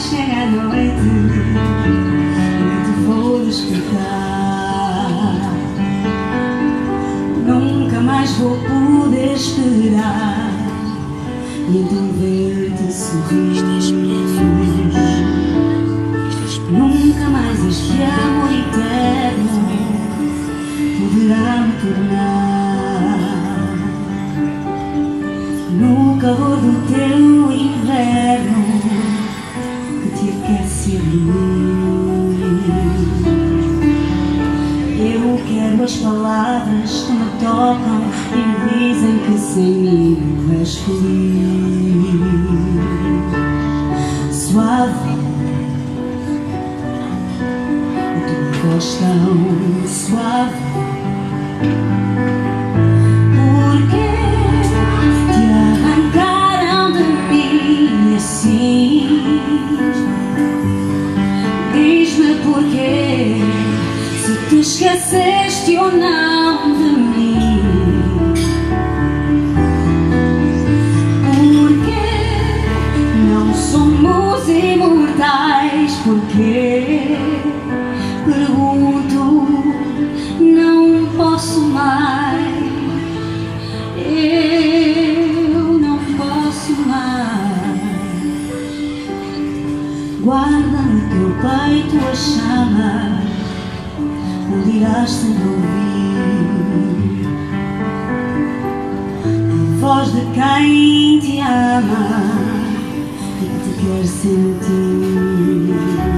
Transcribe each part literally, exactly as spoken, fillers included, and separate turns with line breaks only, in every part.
chega a noite e te vou despertar. Nunca mais vou poder esperar e então ver-te sorrir. Nunca mais este amor eterno poderá me tornar. No calor do teu inverno que te aquece a mim, eu quero as palavras que me tocam e me dizem que sem mim não és feliz. Suave, a tua voz tão suave. Diz-me porquê, se te esqueceste ou não de mim. Porquê não somos imortais? Porquê? Pergunto, não posso mais. Eu não posso mais. Guarda no teu peito a chama, onde irás sempre ouvir a voz de quem te ama e que te quer sentir.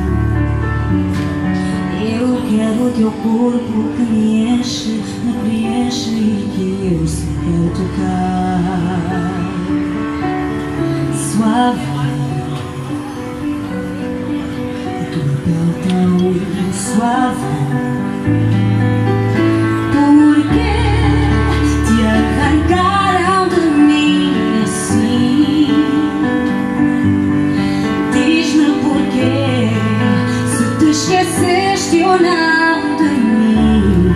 Eu quero o teu corpo que me enche, me preenche e que eu só quero tocar. Suave, tão suave. Porquê te arrancaram de mim assim? Diz-me porquê, se te esqueceste ou não de mim.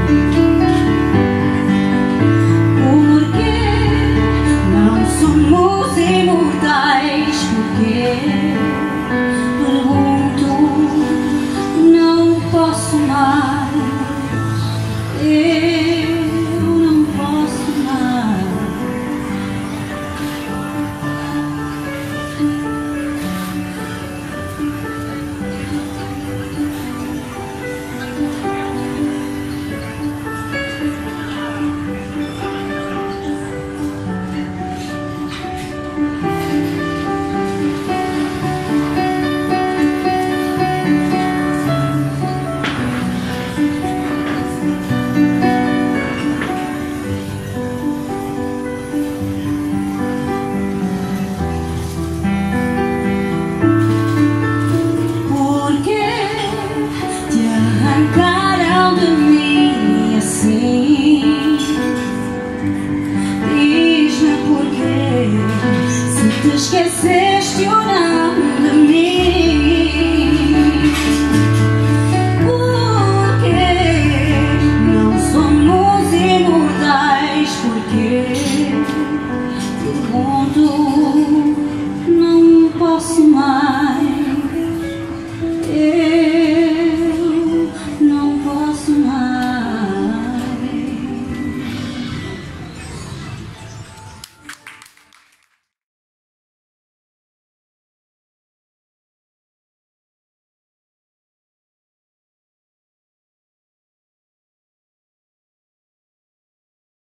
Porquê não somos imortais? Porquê? Posso mais.